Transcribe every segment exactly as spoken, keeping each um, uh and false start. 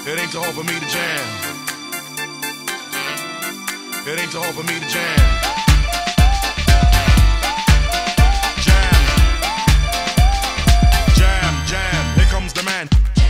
It ain't too hard for me to jam. It ain't too hard for me to jam. Jam. Jam, jam. Here comes the man.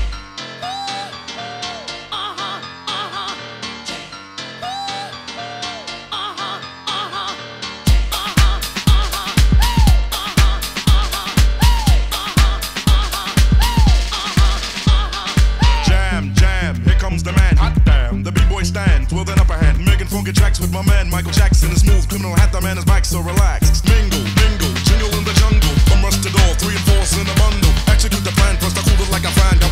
The man, hot damn, the b-boy stands with an upper hand, making funky tracks with my man Michael Jackson. The smooth criminal hat, the man is back, so relax. Mingle, mingle, jingle in the jungle, from rush to door, three and four's in a bundle. Execute the plan, first I cool it like a fan.